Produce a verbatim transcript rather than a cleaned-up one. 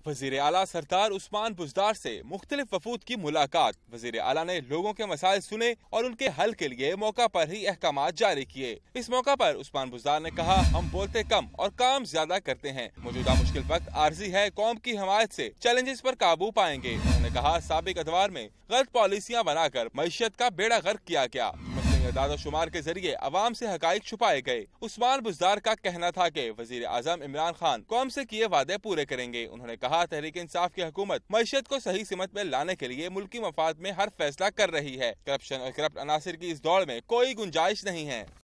वजीर आला सरदार उस्मान बुज़दार से मुख्तलिफ वफूद की मुलाकात। वजीर आला ने लोगों के मसाइल सुने और उनके हल के लिए मौका पर ही अहकामात जारी किए। इस मौका पर उस्मान बुज़दार ने कहा, हम बोलते कम और काम ज्यादा करते हैं। मौजूदा मुश्किल वक्त आर्जी है, कौम की हमायत से चैलेंजेस पर काबू पाएंगे। उन्होंने कहा, साबिक अदवार में गलत पॉलिसियाँ बनाकर मईशत का बेड़ा गर्क किया गया। दादो शुमार के जरिए अवाम से हकाइक छुपाए गए। उस्मान बुज़दार का कहना था कि वजीर आजम इमरान खान कौम से किए वादे पूरे करेंगे। उन्होंने कहा, तहरीक इंसाफ की हुकूमत मईशत को सही सिमत में लाने के लिए मुल्की मफाद में हर फैसला कर रही है। करप्शन और करप्ट अनासिर की इस दौड़ में कोई गुंजाइश नहीं है।